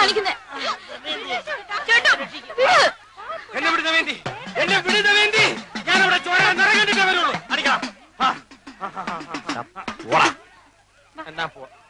കാണിക്കുന്നേ? എന്നെ വിടുന്ന വേണ്ടി, എന്നെ വിടുന്ന വേണ്ടി ഞാനവിടെ ചോര നിറകണ്ടിട്ടേ വരുള്ളൂ. അടിക്കണം. എന്നാ പോ.